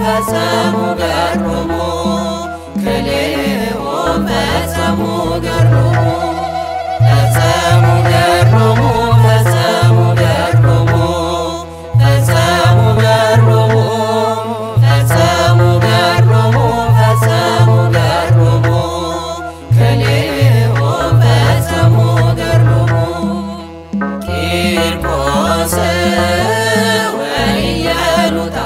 ፈጸሙ ገድሎሙ ክልኤሆሙ ፈጸሙ ገድሎሙ ፈጸሙ ገድሎሙ ፈጸሙ ገድሎሙ ፈጸሙ ገድሎሙ ፈጸሙ ገድሎሙ ፈጸሙ ገድሎሙ ክልኤሆሙ ፈጸሙ ገድሎሙ ቂርቆስ ወኢየሉጣ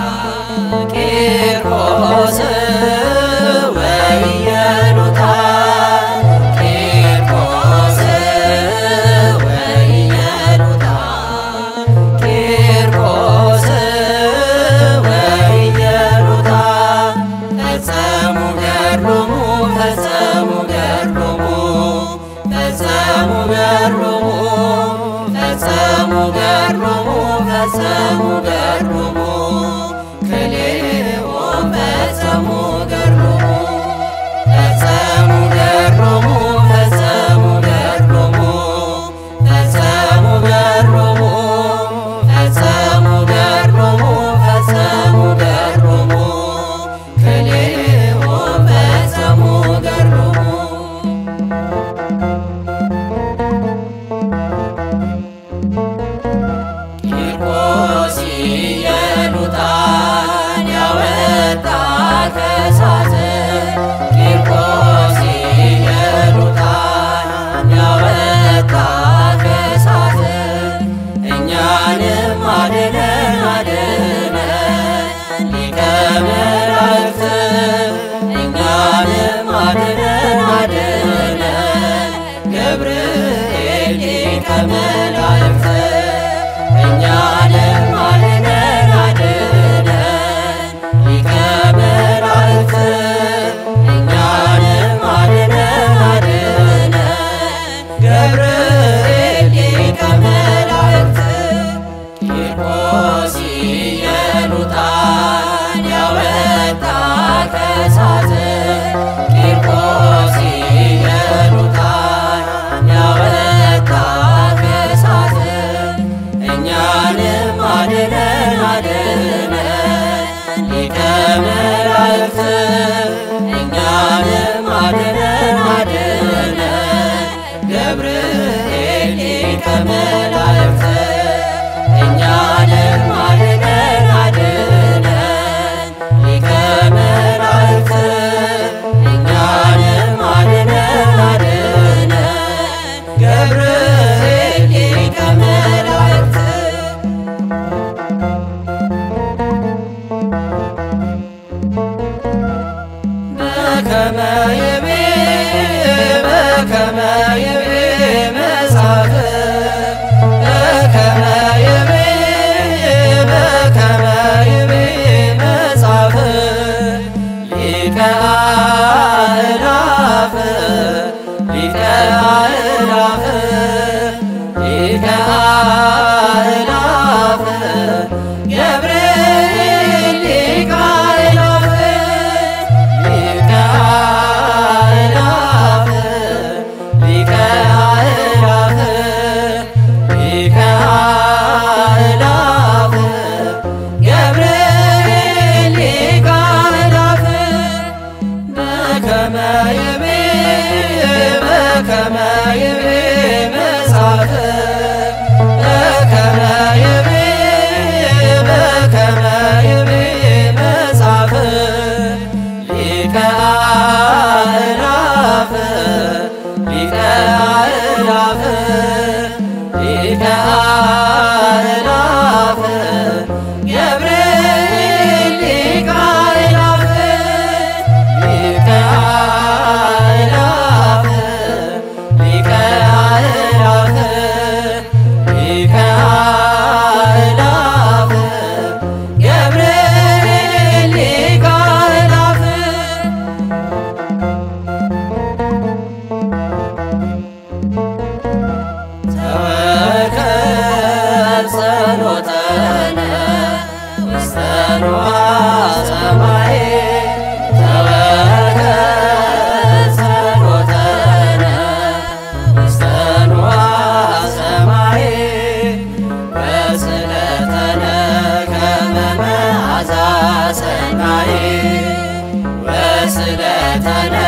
ቂርቆስ ወኢየሉጣ ቂርቆስ ወኢየሉጣ ቂርቆስ ወኢየሉጣ ፈጸሙ ገድሎሙ ፈጸሙ ገድሎሙ ፈጸሙ ገድሎሙ ፈጸሙ ገድሎሙ ፈጸሙ ገድሎሙ ክልኤሆሙ ፈጸሙ ገድሎሙ ፈጸሙ ገድሎሙ ፈጸሙ ገድሎሙ ፈጸሙ ገድሎሙ ፈጸሙ ገድሎሙ ፈጸሙ ገድሎሙ ክልኤሆሙ ፈጸሙ ገድሎሙ ቂርቆስ ኢየሉጣን ያወጣ ከሳጥን ቂርቆስ ኢየሉጣን ያወጣ ከሳጥን እኛንም አድነን አድነን ሊቀ መላእክት እኛንም አድነን አድነን ገብርኤል ሊቀ መላእክት እኛንም አድነን አድነን ሊቀ መላእክት እኛንም አድነን አድነን ገብርኤል ሊቀ መላእክት ቂርቆስ ኢየሉጣን ያወጣ ከሳጥን ቂርቆስ ኢየሉጣን ያወጣ ከሳጥን እኛንም አድነን አድነን ሊቀ መላእክት እኛንም አድነን አድነን ገብርኤል ሊቀ መላእክት እኛንም አድነን አድነን ሊቀ መላእክት እኛንም አድነን አድነን ገብርኤል ሊቀ መላእክት በከመ ይቤ መጽሐፍ በከመ ይቤ መጽሐፍ ሊቀ አእላፍ ሊቀ አእላፍ ሊቀ አእላፍ ገብርኤል ሊቀ አእላፍ ሊቀ አእላፍ ሊቀ ተነ